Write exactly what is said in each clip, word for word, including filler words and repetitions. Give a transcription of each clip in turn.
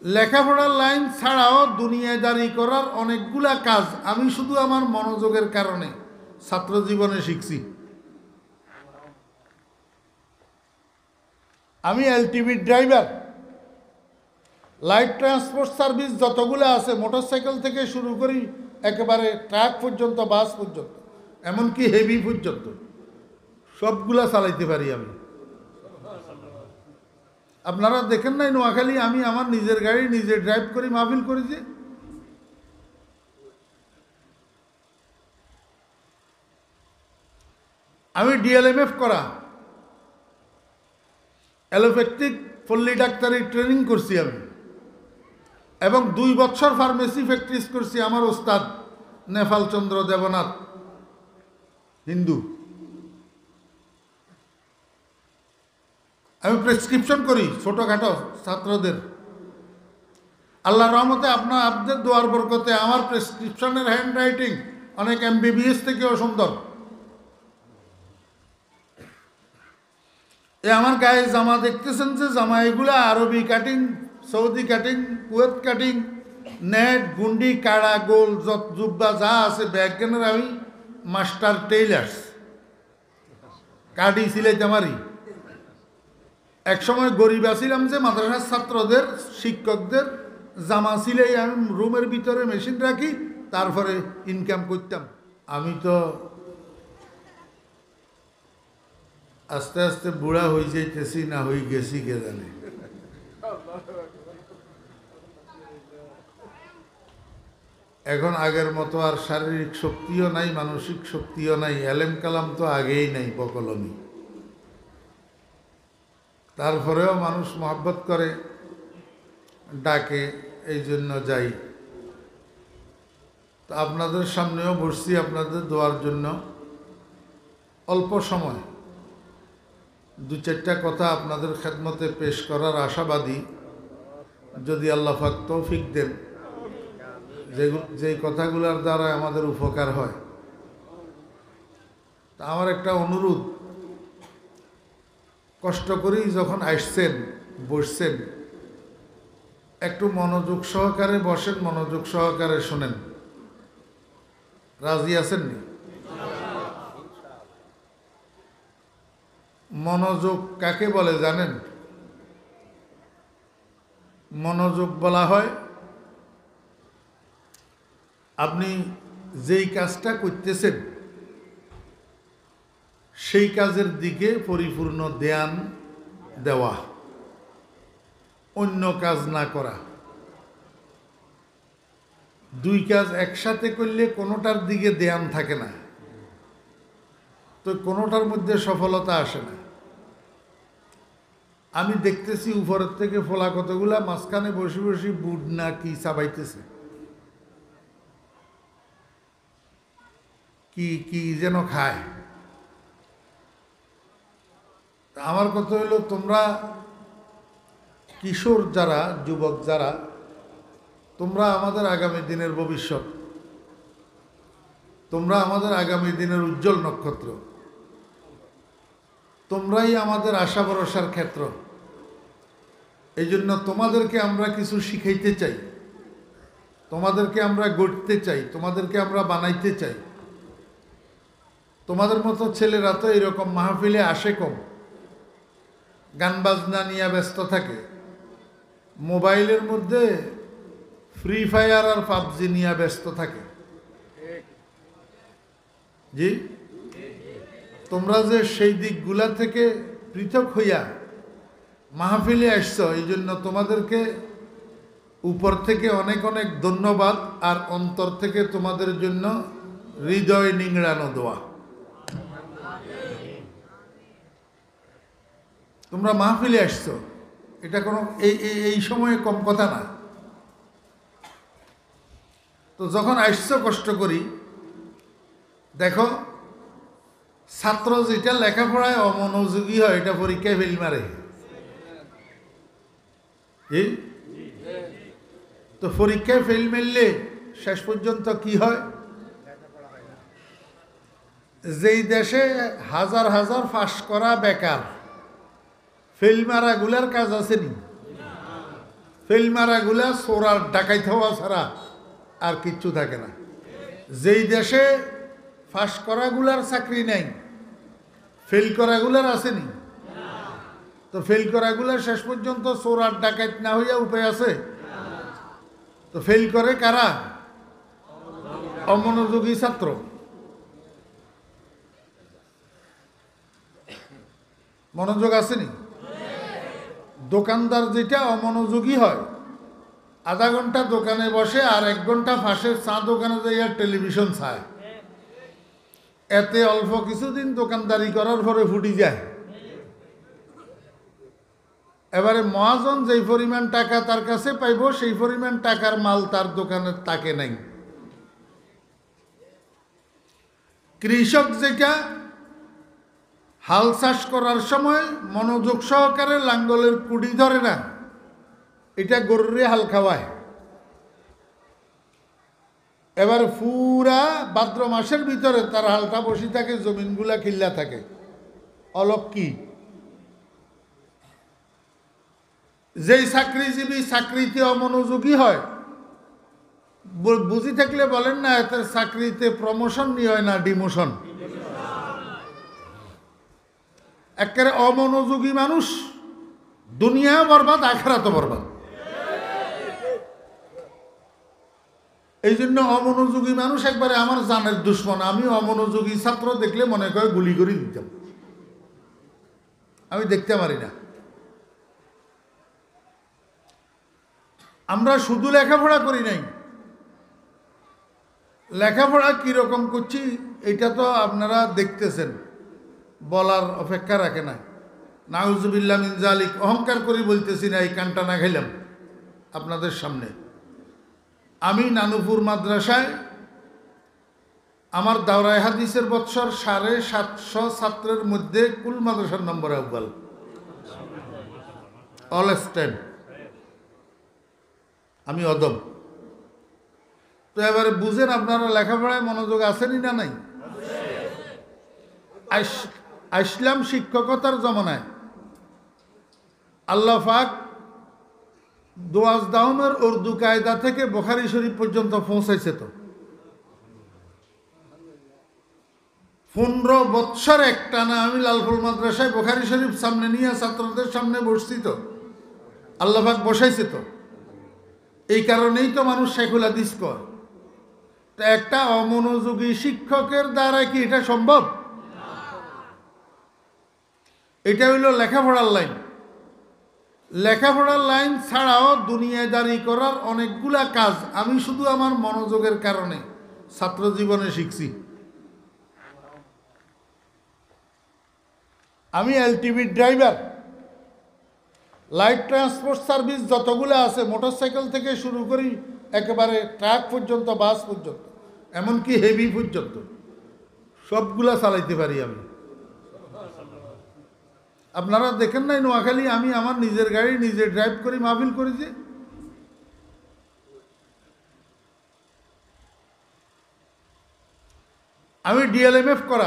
লেখাপড়ার লাইন ছাড়াও দুনিয়াদারি করার অনেকগুলা কাজ আমি শুধু আমার মনোযোগের কারণে ছাত্র জীবনে শিখছি। আমি LTV driver, light transport service যতগুলো আছে মোটরসাইকেল থেকে শুরু করি একেবারে ট্রাক পর্যন্ত, বাস পর্যন্ত, এমনকি হেভি পর্যন্ত সবগুলা চালাইতে পারি আমি। আপনারা দেখেন নাই নোয়াখালী আমি আমার নিজের গাড়ি নিজে ড্রাইভ করি মাহফিল করেছি। আমি ডিএলএমএফ করা, অ্যালোপ্যাথিক পল্লী ডাক্তারি ট্রেনিং করছি আমি, এবং দুই বছর ফার্মেসি প্র্যাকটিস করছি আমার ওস্তাদ নেপাল চন্দ্র দেবনাথ, হিন্দু। আমি প্রেসক্রিপশন করি ছোটোখাটো ছাত্রদের। আল্লাহর রহমতে আপনার আপনাদের দোয়ার বরকতে আমার প্রেসক্রিপশনের হ্যান্ড রাইটিং অনেক এমবিবিএস থেকেও সুন্দর। এ আমার গায়ে জামা দেখতেছেন যে জামা, এগুলা আরবি cutting, Saudi cutting, Kuwait cutting, net, গুন্ডি, কাড়া, গোল, জুব্বা যা আছে ব্যাগেনের আমি মাস্টার টেইলার্স, কাটি সিলাইতে মারি। একসময় গরিব আছিলাম যে মাদ্রাসার ছাত্রদের শিক্ষকদের জামা সিলাই আমি রুমের ভিতরে মেশিন রাখি, তারপরে ইনকাম করতাম। আমি তো আস্তে আস্তে বুড়া হয়ে যাইতেছি, না হয়ে গেছি কে জানে। এখন আগের মতো আর শারীরিক শক্তিও নাই, মানসিক শক্তিও নাই, এলেম কালাম তো আগেই নাই, বকলমি। তারপরেও মানুষ মহব্বত করে, ডাকে, এই জন্য যাই। তো আপনাদের সামনেও বসছি আপনাদের দোয়ার জন্য। অল্প সময় দু চারটা কথা আপনাদের খেদমতে পেশ করার আশাবাদী, যদি আল্লাহ পাক তৌফিক দেন, যে যেই কথাগুলোর দ্বারা আমাদের উপকার হয়। তা আমার একটা অনুরোধ, কষ্ট করেই যখন আসছেন বসছেন, একটু মনোযোগ সহকারে বসেন, মনোযোগ সহকারে শোনেন। রাজি আছেন নি? মনোযোগ কাকে বলে জানেন? মনোযোগ বলা হয় আপনি যেই কাজটা করতেছেন সেই কাজের দিকে পরিপূর্ণ ধ্যান দেওয়া, অন্য কাজ না করা। দুই কাজ একসাথে করলে কোনোটার দিকে ধ্যান থাকে না, তো কোনোটার মধ্যে সফলতা আসে না। আমি দেখতেছি উপরের থেকে ফোলা কতগুলা মাঝখানে বসে বসে বুট না কি চাবাইতেছে, কি কি যেন খায়। আমার কথা হলো, তোমরা কিশোর যারা, যুবক যারা, তোমরা আমাদের আগামী দিনের ভবিষ্যৎ, তোমরা আমাদের আগামী দিনের উজ্জ্বল নক্ষত্র, তোমরাই আমাদের আশা ভরসার ক্ষেত্র। এই জন্য তোমাদেরকে আমরা কিছু শিখাইতে চাই, তোমাদেরকে আমরা গড়তে চাই, তোমাদেরকে আমরা বানাইতে চাই। তোমাদের মতো ছেলেরা তো এরকম মাহফিলে আসে কম, গান বাজনা নিয়ে ব্যস্ত থাকে, মোবাইলের মধ্যে ফ্রি ফায়ার আর পাবজি নিয়ে ব্যস্ত থাকে। জি, তোমরা যে সেই দিকগুলা থেকে পৃথক হইয়া মাহফিলে আসছো, এই জন্য তোমাদেরকে উপর থেকে অনেক অনেক ধন্যবাদ, আর অন্তর থেকে তোমাদের জন্য হৃদয় নিংড়ানো দোয়া। তোমরা মাহফিলে আসছো, এটা কোনো এই এই সময়ে কম কথা না। তো যখন আসছো কষ্ট করি, দেখো ছাত্র যেটা লেখাপড়ায় অমনোযোগী হয়, এটা পরীক্ষায় ফেল মারে। তো পরীক্ষায় ফেল মারলে শেষ পর্যন্ত কি হয়? যেই দেশে হাজার হাজার পাস করা বেকার, ফেল মারা গুলার কাজ আছে নি? ফেল মারাগুলা চোরার ডাকাইত হওয়া ছাড়া আর কিচ্ছু থাকে না। যেই দেশে ফাঁস করাগুলার চাকরি নেই, ফেল করাগুলার আসেনি, তো ফেল করাগুলার শেষ পর্যন্ত চোরার ডাকাইত না হইয়া উপায় আছে? তো ফেল করে কারা? অমনোযোগী ছাত্র। মনোযোগ আসেনি? দোকানদার যেটা অমনোযোগী হয়, আধা ঘন্টা দোকানে বসে আর এক ঘন্টা ফাঁসের চা দোকানে যাইয়া টেলিভিশন চায়, এতে অল্প কিছুদিন দোকানদারি করার পরে ফুটি যায়। এবারে মহাজন যেই পরিমাণ টাকা তার কাছে পাইব, সেই পরিমাণ টাকার মাল তার দোকানের তাকে নাই। কৃষক যেটা হাল চাষ করার সময় মনোযোগ সহকারে লাঙ্গলের কুড়ি ধরে না, এটা গরুরে হাল খাওয়ায়। এবার পুরা ভাদ্র মাসের ভিতরে তার হালটা বসে থাকে, জমিনগুলা খিল্লা থাকে। অলক কি? যেই চাকরিজীবী চাকরিতে অমনোযোগী হয়, বুঝি থাকলে বলেন না, এতে চাকরিতে প্রমোশন নিয়ে হয় না, ডিমোশন। একেবারে অমনোযোগী মানুষ দুনিয়া বরবাদ, আখিরাতও বরবাদ। এই জন্য অমনোযোগী মানুষ একবারে আমার জানের দুশ্মন। আমি অমনোযোগী ছাত্র দেখলে মনে করে গুলি করে দিতাম, আমি দেখতে পারি না। আমরা শুধু লেখাপড়া করি নাই, লেখাপড়া কিরকম করছি এটা তো আপনারা দেখতেছেন, বলার অপেক্ষা রাখে না। নাউজুবিল্লাহ মিন যালিক, অহংকার করে বলতেছি না, এই কানটা না খাইলাম আপনাদের সামনে। আমি নানুপুর মাদ্রাসায় আমার দাওরায় হাদিসের বৎসর সাড়ে সাতশো ছাত্রের মধ্যে কুল মাদ্রাসার নম্বর আব্বাল, অল স্ট্যান্ড। আমি অদম। তো এবারে বুঝেন আপনারা লেখাপড়ায় মনোযোগ আসেনি না নাই? আসলাম শিক্ষকতার জমানায়। আল্লাহ পাক দোয়াজ দাওমের উর্দু কায়দা থেকে বুখারী শরীফ পর্যন্ত পৌঁছাইছে। তো পনেরো বৎসর একটানা আমি লালপুর মাদ্রাসায় বুখারী শরীফ সামনে নিয়ে ছাত্রদের সামনে বসছি। তো আল্লাহ পাক বসাইছে। তো এই কারণেই তো মানুষ শেখুল হাদিস কর। তা একটা অমনোযোগী শিক্ষকের দ্বারা কি এটা সম্ভব? এটা হইল লেখাপড়ার লাইন। লেখাপড়ার লাইন ছাড়াও দুনিয়াদারি করার অনেকগুলা কাজ আমি শুধু আমার মনোযোগের কারণে ছাত্র জীবনে শিখছি। আমি LTV driver, light transport service যতগুলো আছে, মোটরসাইকেল থেকে শুরু করি একেবারে ট্রাক পর্যন্ত, বাস পর্যন্ত, এমনকি হেভি পর্যন্ত সবগুলা চালাইতে পারি আমি। আপনারা দেখেন নাই নোয়াখালী আমি আমার নিজের গাড়ি নিজে ড্রাইভ করি মাহফিল করি যে। আমি ডিএলএমএফ করা,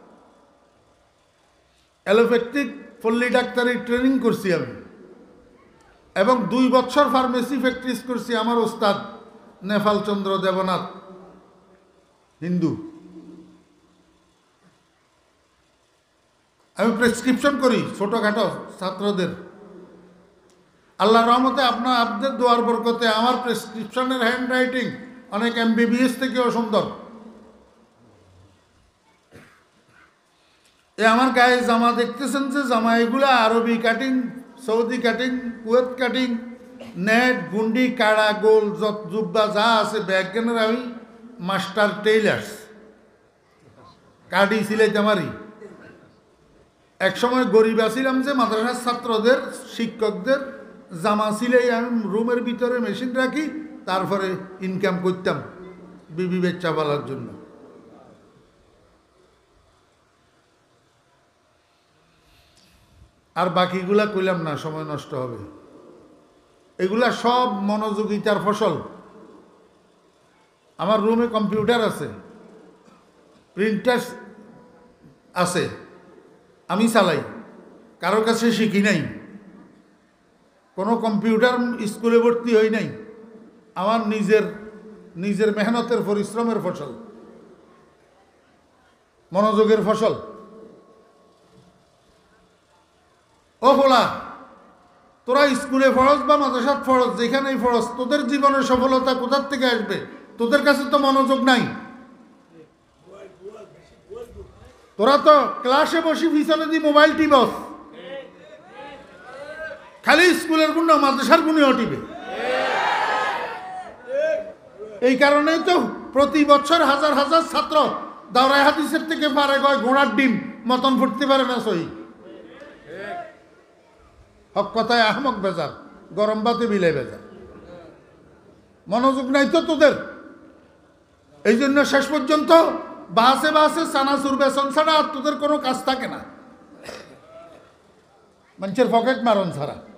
অ্যালোপ্যাথিক পল্লী ডাক্তারি ট্রেনিং করছি আমি, এবং দুই বছর ফার্মেসি প্র্যাকটিস করছি। আমার ওস্তাদ নেপাল চন্দ্র দেবনাথ, হিন্দু। আমি প্রেসক্রিপশন করি ছোটোখাটো ছাত্রদের। আল্লাহর রহমতে আপনার আপনাদের দোয়ার বরকতে আমার প্রেসক্রিপশনের হ্যান্ড রাইটিং অনেক এমবিবিএস থেকেও সুন্দর। এ আমার গায়ে জামা দেখতেছেন যে জামা, এগুলা আরবি cutting, Saudi cutting, Kuwait cutting, net, গুন্ডি, কাড়া, গোল, জুব্বা যা আছে ব্যাগেনের আমি মাস্টার টেইলার্স, কাটি সিলাইতে মারি। এক সময় গরিব আছিলাম যে মাদ্রাসার ছাত্রদের শিক্ষকদের জামা সিলাই আমি রুমের ভিতরে মেশিন রাখি, তারপরে ইনকাম করতাম বিবি বাচ্চা পালার জন্য। আর বাকিগুলা কইলাম না, সময় নষ্ট হবে। এগুলা সব মনোযোগিতার ফসল। আমার রুমে কম্পিউটার আছে, প্রিন্টার আছে, আমি চালাই, কারোর কাছে শিখি নাই। কোনো কম্পিউটার স্কুলে ভর্তি হই নাই, আমার নিজের নিজের মেহনতের পরিশ্রমের ফসল, মনোযোগের ফসল। ও বলা, তোরা স্কুলে ফরজ বা মাদ্রাসাত ফরজ, যেখানেই ফরজ, তোদের জীবনের সফলতা কোথার থেকে আসবে? তোদের কাছে তো মনোযোগ নাই। তোরা তো ক্লাসে বসি পিছনে দিয়ে মোবাইল টিপস, খালি স্কুলের গুণ মাদ্রাসার গুণেও টিপে। এই কারণেই তো প্রতি বছর হাজার হাজার ছাত্র দাওরায়ে হাদিসের থেকে পারে গয় ঘোড়ার ডিম মতন ফুটতে পারে না। সহি হক কথায় আহমক বেজার, গরম বাতে বিলে বেজার। মনোযোগ নাই তো তোদের, এই জন্য শেষ পর্যন্ত বাসে বাসে সানাসুর বেসন ছাড়া আর তোদের কোনো কাজ থাকে না, মানুষের পকেট মারন ছাড়া।